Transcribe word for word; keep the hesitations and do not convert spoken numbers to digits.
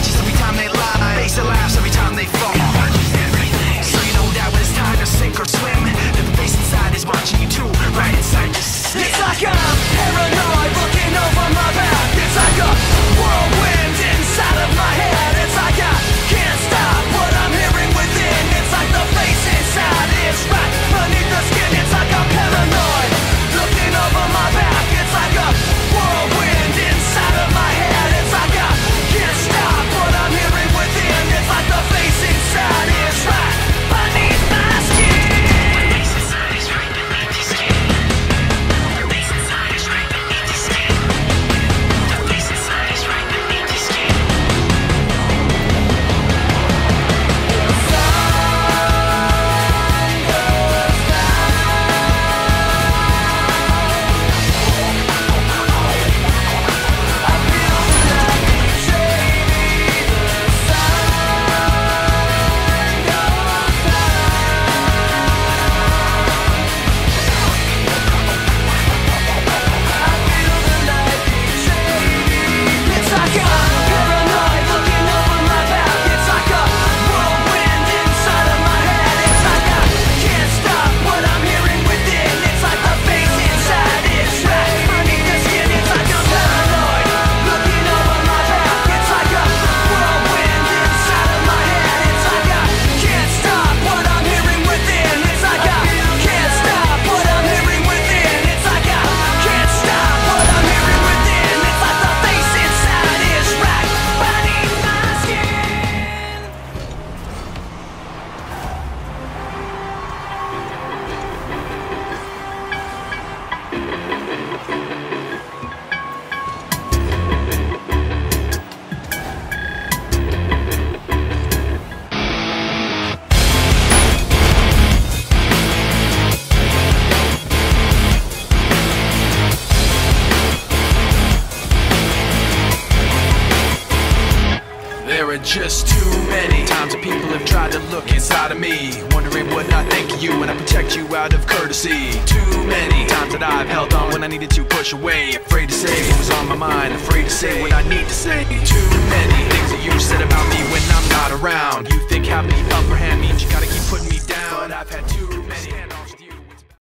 watches every time they lie, face and laughs every time they fall. So you know that when it's time to sink or swim, that the face inside is watching you too, right inside your skin. It's like I'm paranoid looking over my back. It's like a whirlwind inside of my head. It's like I can't stop what I'm hearing within. It's like the face inside is right beneath the skin. It's like I'm paranoid looking over my back. It's like a whirlwind inside of my head. It's like I can't stop what I'm hearing within. It's like the face inside is right beneath my skin. The face inside is right beneath your skin. The face inside is right beneath your skin. The face inside is right beneath your skin. It's like I'm paranoid looking over my back. It's like a whirlwind inside of my head. It's like I can't stop what I'm hearing within. It's like the face inside is right beneath the skin. It's like I'm paranoid looking over my back. It's like a whirlwind inside of my head. It's like I can't stop what I'm hearing within. It's like I can't stop what I'm hearing within. It's like I can't stop what I'm hearing within. It's like the face inside is right beneath my skin. There are just too many times that people have tried to look inside of me, wondering what I think of you when I protect you out of courtesy. Too many times that I've held on when I needed to push away, afraid to say what was on my mind, afraid to say what I need to say. Too many things that you said about me when I'm not around.